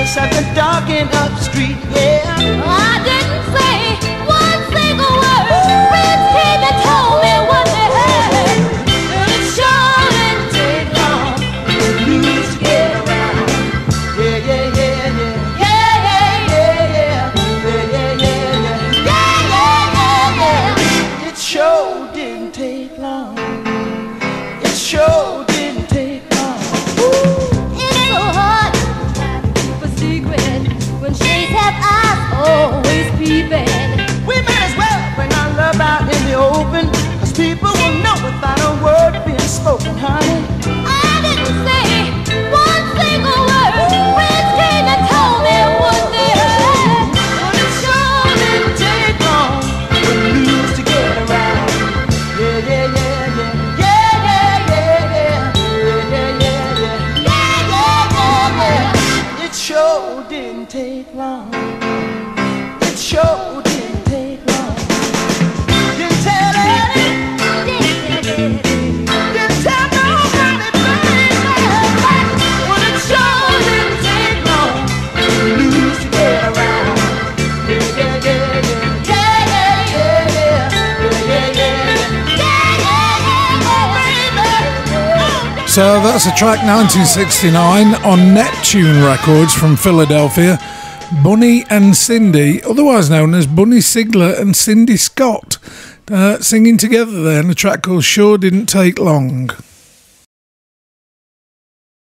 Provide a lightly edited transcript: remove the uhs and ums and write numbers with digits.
just have to darken up the street, yeah. I didn't say one single word. Friends came and told me what they heard. And it sure didn't take long for the blues to get around. Yeah, yeah, yeah, yeah. Yeah, yeah, Yeah, yeah, yeah, yeah, yeah, yeah. It sure didn't take long. It sure didn't take long. It's so hard to keep a secret when shades have eyes always peeping. We might as well bring our love out in the open, 'cause people will know without a word being spoken, honey. I didn't say one single word. Friends came and told me what they heard. But it sure didn't take long for the blues to get around. Yeah, yeah, yeah, yeah. Yeah, yeah, yeah, yeah. Yeah, yeah, yeah, yeah. Yeah, yeah, yeah, yeah. It sure didn't take long. It sure didn't take long. Didn't tell Eddie. Didn't tell nobody, baby. Well, it sure didn't take long for the blues to get around. Yeah, yeah, yeah, yeah. Yeah, yeah, yeah, yeah. Yeah, yeah, yeah. So that's a track 1969 on Neptune Records from Philadelphia. Bunny and Cindy, otherwise known as Bunny Sigler and Cindy Scott, singing together there in a track called Sure Didn't Take Long.